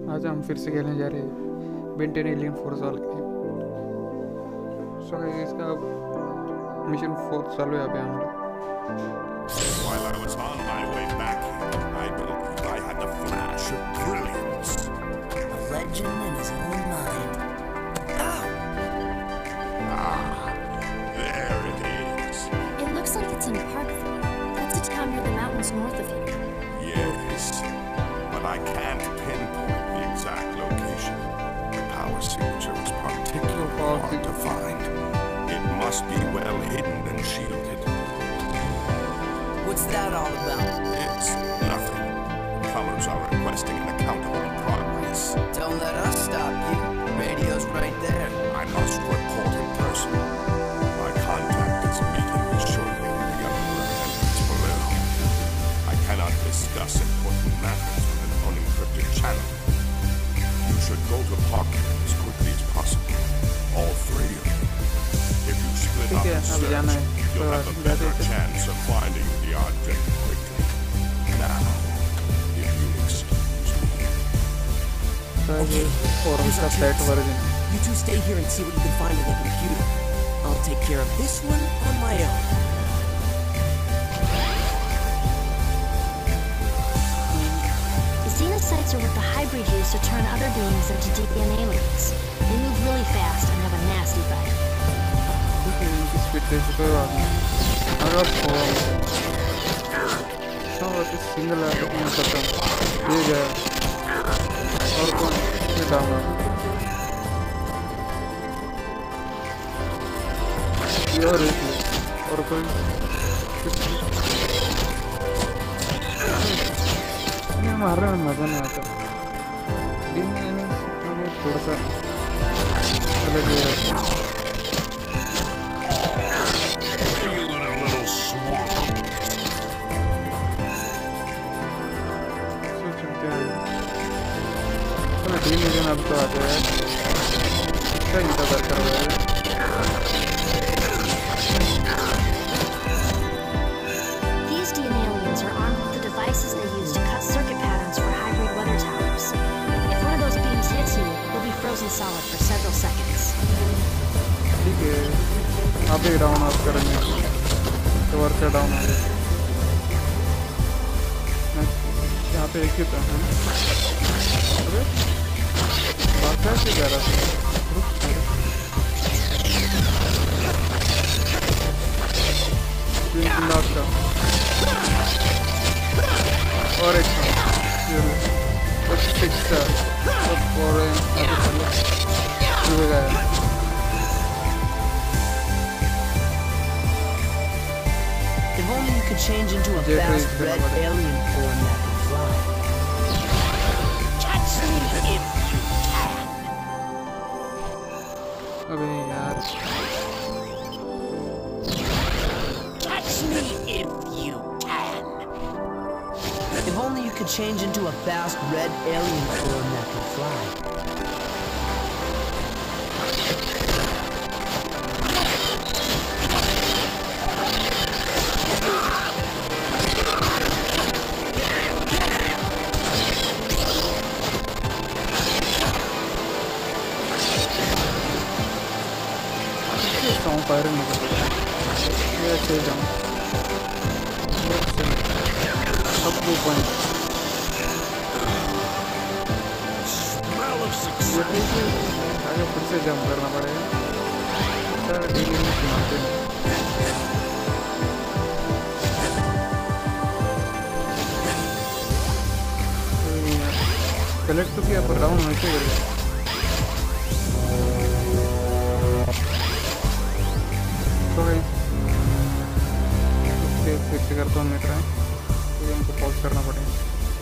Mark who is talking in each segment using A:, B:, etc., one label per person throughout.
A: आज हम फिर से खेलने जा रहे हैं बेंटेन एलियन फोर्स वाल के। सो गाइस इसका मिशन 4 चालू है अभी हमारा।
B: While I was on my way back, I believe I had a flash of brilliance.
C: A legend in his own mind.
B: There it is.
D: It looks like it's in Parkville. That's a town near the mountains north of here.
B: Yes, but I can't pinpoint the exact location. The power signature was particularly hard to find. It must be well hidden and shielded.
C: What's that all about?
B: It's nothing. Colors are requesting an account of our progress.
C: Don't let us stop you. Radio's right there.
B: I must report in person. My contact is meeting me shortly with the other representatives below. I cannot discuss important matters with an unencrypted channel. You should go to Parkville as quickly as possible. All three of you. If you split up and search, you'll have a better chance of finding the object quickly. Now, if you excuse me.
C: Okay.
A: Forum का set version.
C: You two stay here and see what you can find on the computer. I'll take care of this one on my own.
D: The xenocytes are what the hybrid use to turn other beings into DNA aliens. They move really fast and have a nasty bite.
A: Speed से कोई बात नहीं। अगर forum तो single है तो खत्म ठीक है। और कौन डाउनलोड और कोई मारने में मजा नहीं आता। दिन में थोड़ा सा अलग है। अब तो आ गया है क्या इंतजार कर रहे हैं।
D: These DNA aliens are armed with the devices they use to cut circuit patterns for hybrid weather towers. If one of those beams hits you, you'll be frozen solid for several seconds.
A: ठीक है आप ही down of करेंगे तो work down आ जाए। यहाँ पे एक ही था अबे कैसे जा रहा था और एक
C: If only you could change into a fast red alien form that could fly. Catch me if you can.
A: अबे यार
C: Catch me if you can. If only you could change into a fast red alien form that could fly.
A: Fire नहीं कर रहा ये अच्छे जाऊँ सब 2 point आगे फिर से जंप करना पड़ेगा सर डेली में सुनाते हैं कलेक्ट तो किया पर डाउन वैसे करेगा फिर से करता हूँ मैं ट्राई तो हमको पॉज करना पड़ेगा।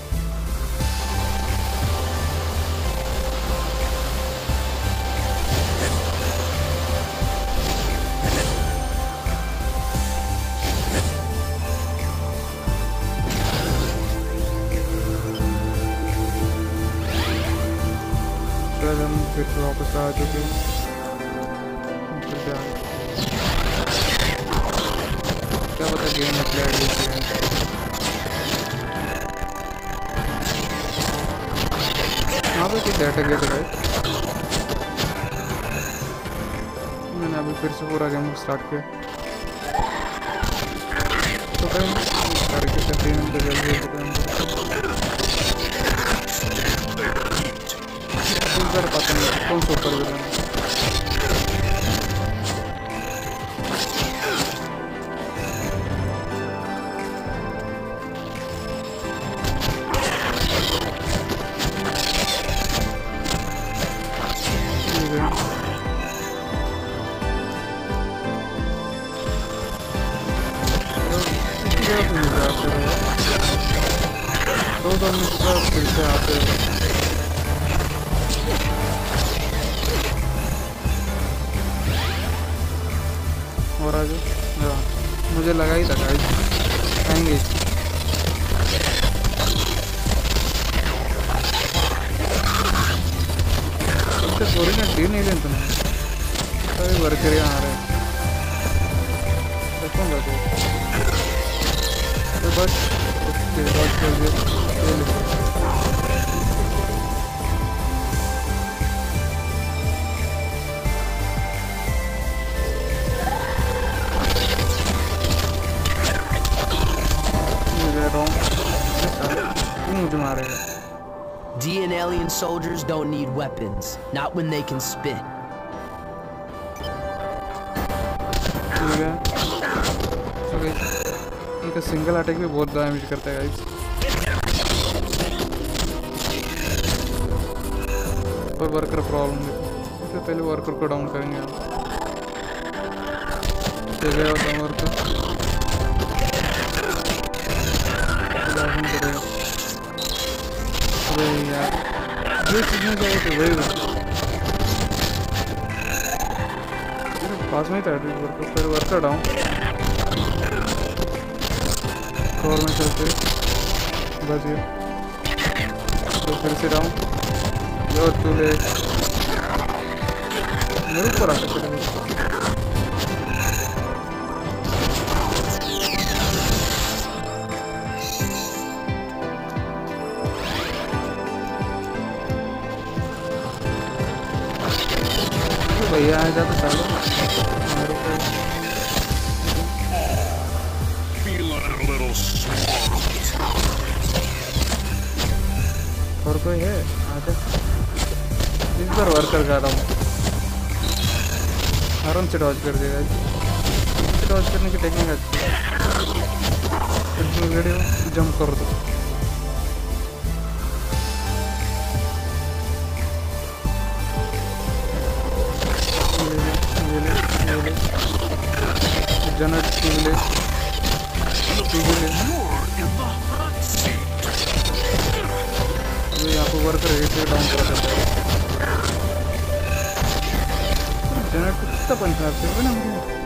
A: शायद हम फिर से वापस आ चुके हैं। क्या पता गेम में प्लेयर है वहाँ पे कैसे अटक गए थे भाई? मैंने अभी फिर से पूरा गेम स्टार्ट किया तो कहीं करके करते हैं तो जल्दी पता नहीं कौन सा ऊपर विलन तो मुझे फिर से आते हैं और आज मुझे लगा ही था गाइस आएंगे सबसे पूरी ना डी नहीं लेते ना सभी वर्कर यहाँ आ रहे हैं देखो तो बस डॉट कर दिया
C: DN alien soldiers don't need weapons, not when they can spit.
A: इनका सिंगल अटैक भी बहुत डैमेज करता है गाइस। पर वर्कर प्रॉब्लम है तो पहले वर्कर को डाउन करेंगे हम। चले आओ तो वर्कर यार ये चीज़ें चाहिए तो वही पास में ही था वर्कर फिर वर्कर डाउन और में चलते बस ये तो फिर से डाउन जो चूल्हे मेरे ऊपर आ सकते हैं भैया आ जाते सालों और कोई है आजा इस बार वर्कर कर रहा हूँ आराम से डॉज कर देगा डॉज करने की टेक्निक अच्छी है वीडियो जंप कर दो जनरल यहाँ पर वर्कर है डाउन करा सकता है जनरल को कितना पंच मारते हो ना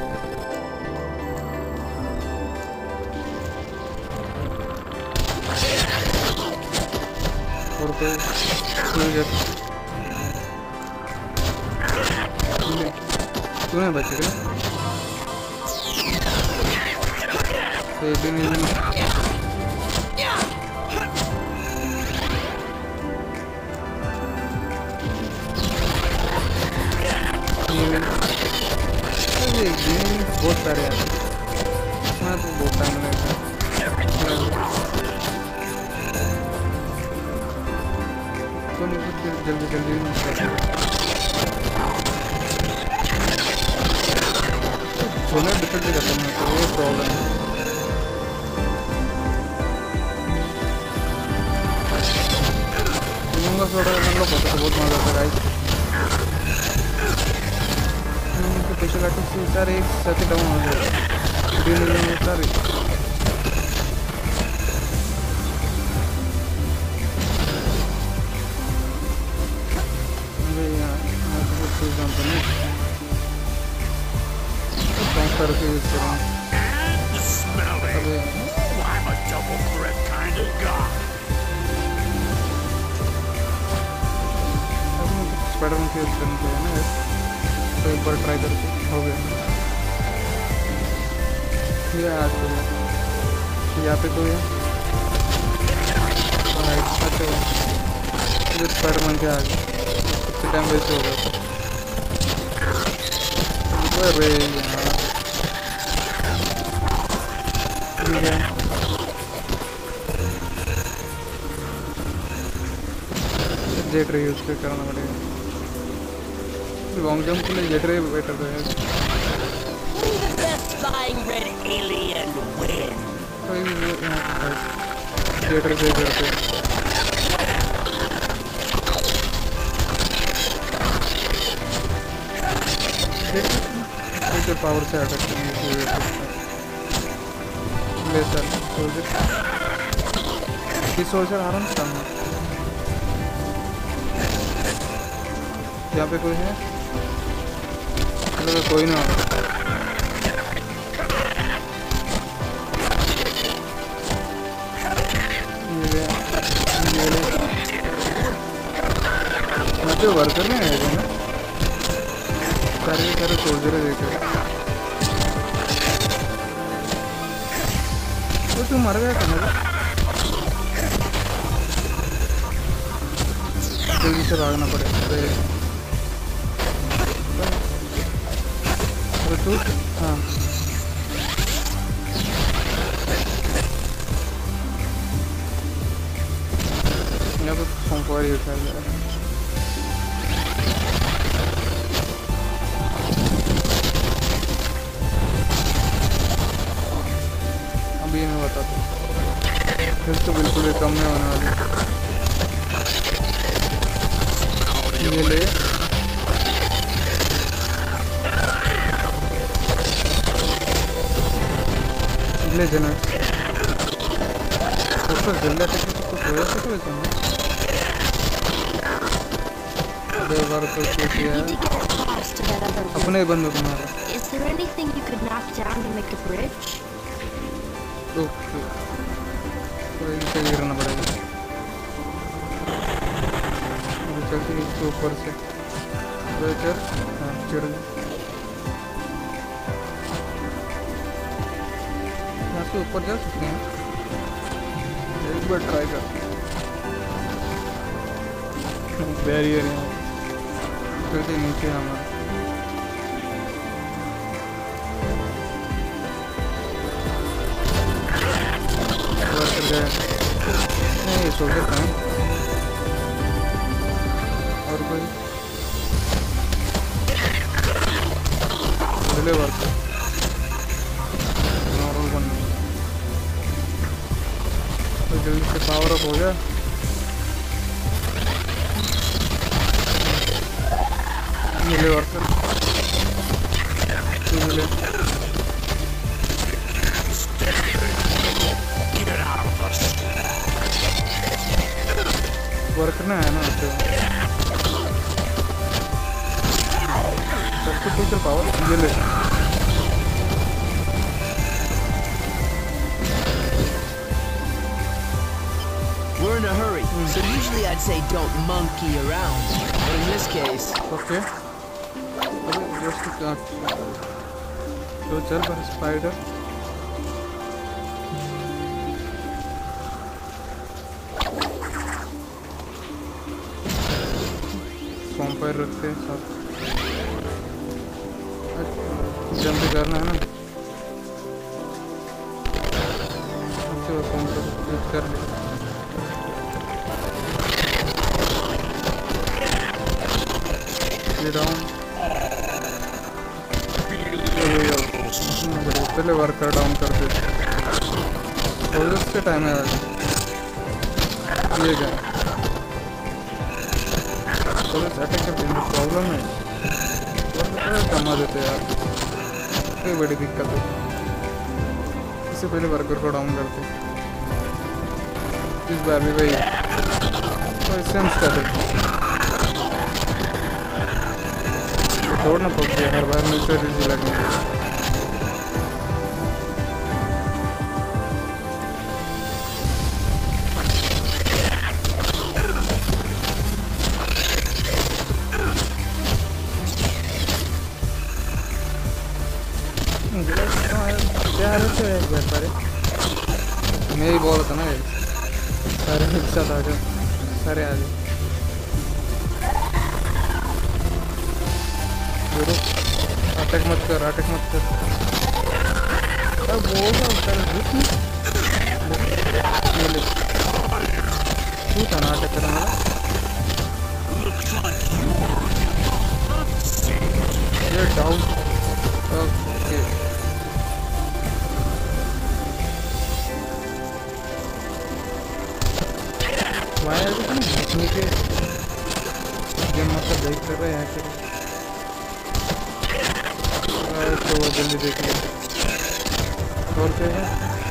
A: और कोई तुम्हें बचेगा बहुत सारे हैं इसमें तो बहुत टाइम लगेगा तो नहीं कुछ जल्दी जल्दी सोना डिफरेंट भी करता हूँ तो वो प्रॉब्लम है थोड़ा हम लोग होता है बहुत मजा आता है स्पेशल आर्टिस्ट से सारे एक साथ ही डाउन हो जाए सारे करके यूज करूँ स्पाइडरमैन की यूज करने के लिए ना तो एक बार ट्राई करके हो गया ये आज हो गया यहाँ पे तो ये अच्छा फिर स्पाइडरमैन के आगे कुछ टाइम वेस्ट हो गया। अरे यार जेट रे यूज करना पड़ेगा। लॉन्ग जंप के लिए जेट रे बेटर रहेगा। जेट रे करते पावर से अटैक ले सर सोल्जर आराम से करना। यहाँ पे कोई है? चलो कोई ना यहाँ पे वर्कर नहीं आएगा ना? सारे सोल्जर देखे तो तू मर गया था मेरा। जल्दी से भागना पड़ेगा। अरे तू हाँ यहाँ पे फॉर्म ही उठा लिया। अभी मैं बताता हूँ फिर तो बिल्कुल भी कम नहीं होने वाली। ये ले जना उसको जल्दी तक तो थोड़ा सा तो जाना दो बार तो किया अपने बंदों को मारा।
D: Is there anything you could knock down to make a bridge?
A: Okay तो इसे गिरना पड़ेगा। चलते इसके ऊपर से चढ़ हाँ चढ़ यहाँ से ऊपर जा सकते हैं। एक बार ट्राई कर बैरियर यहाँ चलते नीचे हमारा नहीं सोल्जर का और कोई रिले वर्क नॉर्मल बनना तो जल्दी से पावर अप हो गया। रिले वर्क रिले वर्क करना है ना तो सबको टीचर पावर ये ले
C: We're in a hurry, so usually I'd say don't monkey around, but in this case...
A: Okay. Just तो चल पर स्पाइडर पर रखते हैं सब जंप करना है ना अच्छे कौन सा यूज कर ले डाउन पहले वर्कर डाउन कर देते और उसके टाइम है ये क्या अटैक करते हैं प्रॉब्लम है कमा देते यार कोई बड़ी दिक्कत है। इससे पहले वर्कर को डाउन करते इस बार भी भाई तो सेंस कर देते छोड़ना पड़ता है हर बार मिलकर रिजी लगने मैं ही बोल रहा था ना सारे एक साथ आ गए सारे आ गए मत कर, अटैक मत कर। अब वो होता है झूठ नहीं, तू था ना अटैक करने वाला। ये डाउन, ओके। वायर भी तो नहीं के गेम मतलब देख कर रहे हैं फिर। तो वो जल्दी देख लिया। और क्या है?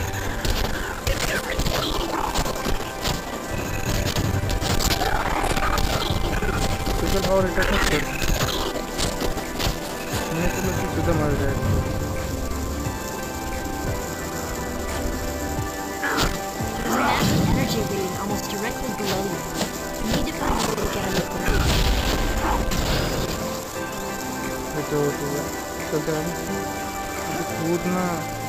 A: सिंगल पावर अटैक मत कर, नहीं तो मैं सीधा मार जाएगा।
D: Energy reading almost directly below you. You need to find a way to get under the roof.
A: तो चलते हैं कूदना।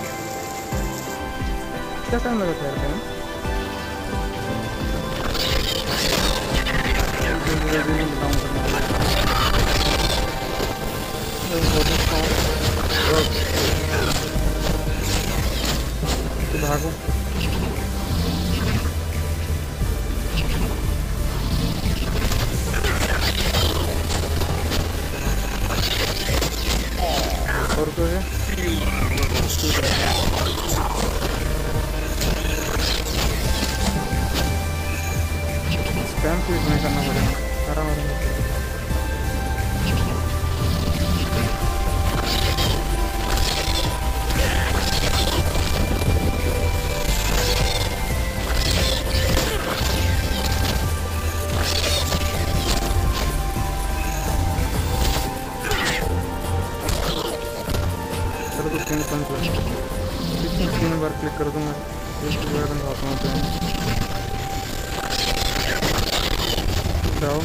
A: क्या टाइम लगा था यार? भागो और तो है स्पैम क्विक नहीं करना पड़ेगा, आराम आराम से। तीन बार क्लिक कर दूंगा, एक बार खाता हूँ। जाओ,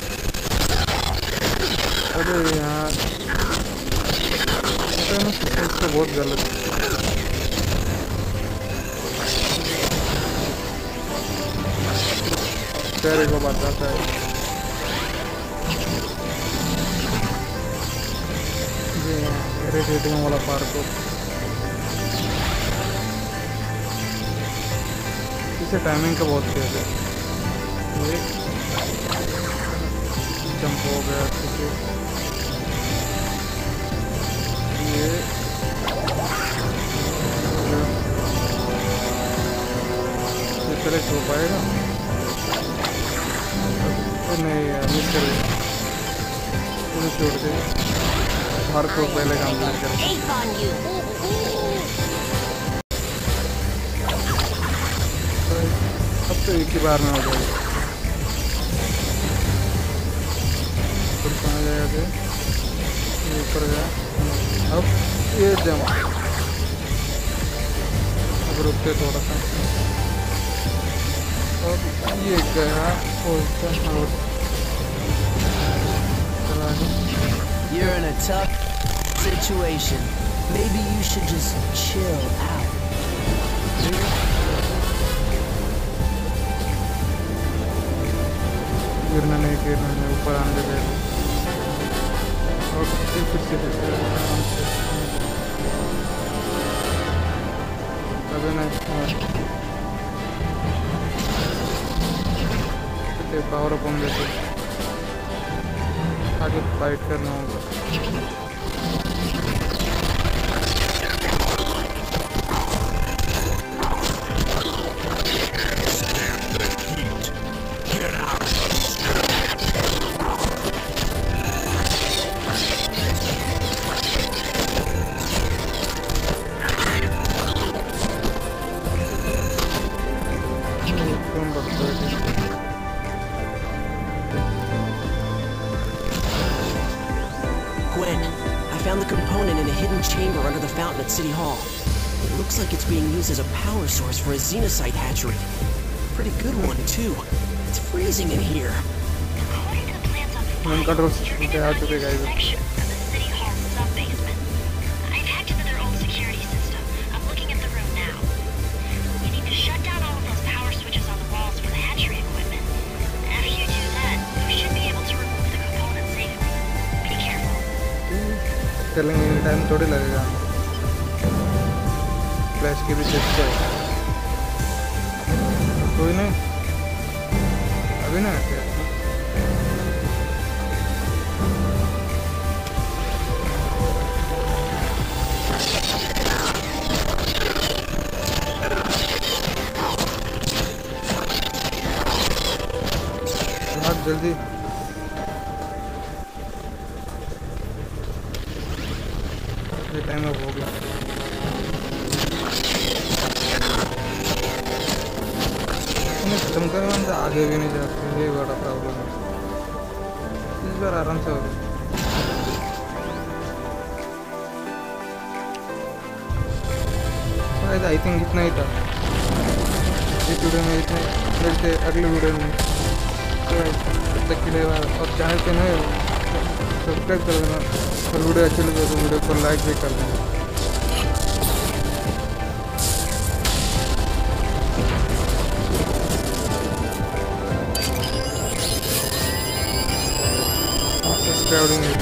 A: अरे यार इसका बहुत गलत। तेरे को बताता है ये रेटिंग वाला पार्क को। इसे टाइमिंग का बहुत तेज है। ये जंप हो गया अच्छे से। ये करेक्ट हो पाएगा? नहीं यार, मिस कर दिया। पूरी छोड़ दे, हर को पहले काम कर। अब तो एक ही बार में हो जाएगा। फिर कहाँ जाएगा थे? ऊपर गया। अब ये जम, अब रुकते थोड़ा सा। अब ये गया और चला गया।
C: You're in a tough situation. Maybe you should just chill out.
A: गिरना नहीं, गिरना नहीं, ऊपर आने दे। और फिर से अभी नहीं पावर अप होंगे तो आगे फाइट करना होगा।
C: Gwen, I found the component in a hidden chamber under the fountain at City Hall. It looks like it's being used as a power source for a xenocyte hatchery. Pretty good one, too. It's freezing in here.
D: According to the plans on the file, there's a section of the City Hall sub-basement. I've hacked into their old security system. I'm looking at the room now. We need to shut down all of those power switches on the walls for the hatchery equipment. After you do that, we should be able to remove the component safely. Be careful.
A: कर लेंगे, time थोड़ी लगेगा। Flash की भी chest है, कोई नहीं अभी ना क्या बहुत जल्दी। ये टाइम अब हो गया। खत्म करना तो आगे भी नहीं जाते, ये बड़ा प्रॉब्लम है। इस बार आराम से होगा। शायद आई थिंक इतना ही था इस वीडियो में, इतने मिलते अगले वीडियो में। तो तब तक के लिए और चैनल पे नए सब्सक्राइब कर देना और वीडियो अच्छी लगे तो वीडियो को लाइक भी कर देना। सब्सक्राइबिंग